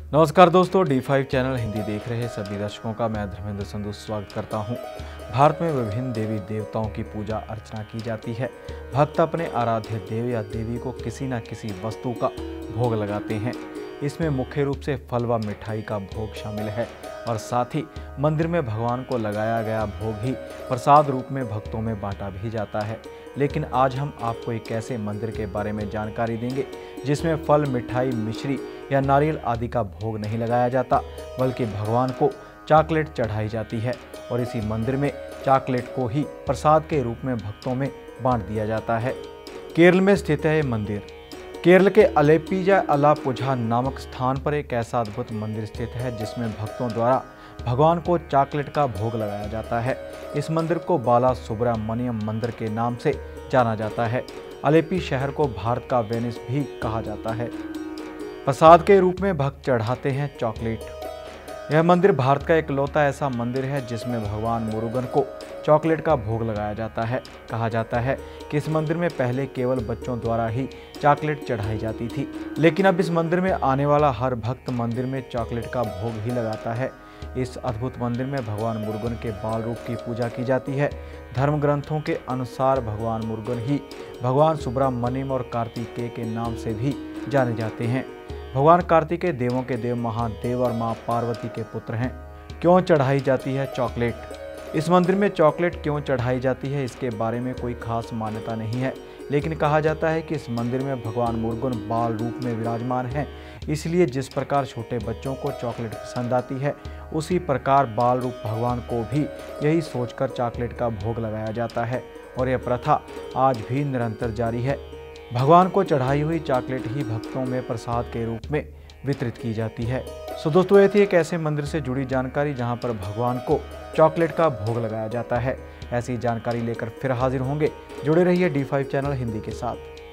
नमस्कार दोस्तों, D5 channel Hindi देख रहे सभी दर्शकों का मैं धर्मेंद्र संधू स्वागत करता हूं। भारत में विभिन्न देवी देवताओं की पूजा अर्चना की जाती है। भक्त अपने आराध्य देव या देवी को किसी न किसी वस्तु का भोग लगाते हैं। इसमें मुख्य रूप से फल व मिठाई का भोग शामिल है और साथ ही मंदिर में भगवान को लगाया गया भोग ही प्रसाद रूप में भक्तों में बांटा भी जाता है। लेकिन आज हम आपको एक ऐसे मंदिर के बारे में जानकारी देंगे जिसमें फल, मिठाई, मिश्री या नारियल आदि का भोग नहीं लगाया जाता, बल्कि भगवान को चॉकलेट चढ़ाई जाती है और इसी मंदिर में चॉकलेट को ही प्रसाद के रूप में भक्तों में बांट दिया जाता है। केरल में स्थित है ये मंदिर। केरल के अलेप्पीजा अलापुझा नामक स्थान पर एक ऐसा अद्भुत मंदिर स्थित है जिसमें भक्तों द्वारा भगवान को चॉकलेट का भोग लगाया जाता है। इस मंदिर को बाला सुब्रमण्यम मंदिर के नाम से जाना जाता है। अलेप्पी शहर को भारत का वेनिस भी कहा जाता है। प्रसाद के रूप में भक्त चढ़ाते हैं चॉकलेट। यह मंदिर भारत का इकलौता ऐसा मंदिर है जिसमें भगवान मुरुगन को चॉकलेट का भोग लगाया जाता है। कहा जाता है कि इस मंदिर में पहले केवल बच्चों द्वारा ही चॉकलेट चढ़ाई जाती थी, लेकिन अब इस मंदिर में आने वाला हर भक्त मंदिर में चॉकलेट का भोग ही लगाता है। इस अद्भुत मंदिर में भगवान मुरुगन के बाल रूप की पूजा की जाती है। धर्म ग्रंथों के अनुसार भगवान मुरुगन ही भगवान सुब्रमण्यम और कार्तिकेय के नाम से भी जाने जाते हैं। भगवान कार्तिकेय देवों के देव महादेव और मां पार्वती के पुत्र हैं। क्यों चढ़ाई जाती है चॉकलेट? इस मंदिर में चॉकलेट क्यों चढ़ाई जाती है, इसके बारे में कोई खास मान्यता नहीं है, लेकिन कहा जाता है कि इस मंदिर में भगवान मुरुगन बाल रूप में विराजमान हैं। इसलिए जिस प्रकार छोटे बच्चों को चॉकलेट पसंद आती है, उसी प्रकार बाल रूप भगवान को भी यही सोचकर चॉकलेट का भोग लगाया जाता है और यह प्रथा आज भी निरंतर जारी है। भगवान को चढ़ाई हुई चॉकलेट ही भक्तों में प्रसाद के रूप में वितरित की जाती है। सो दोस्तों, ये थी एक ऐसे मंदिर से जुड़ी जानकारी जहां पर भगवान को चॉकलेट का भोग लगाया जाता है। ऐसी जानकारी लेकर फिर हाजिर होंगे। जुड़े रहिए D5 चैनल हिंदी के साथ।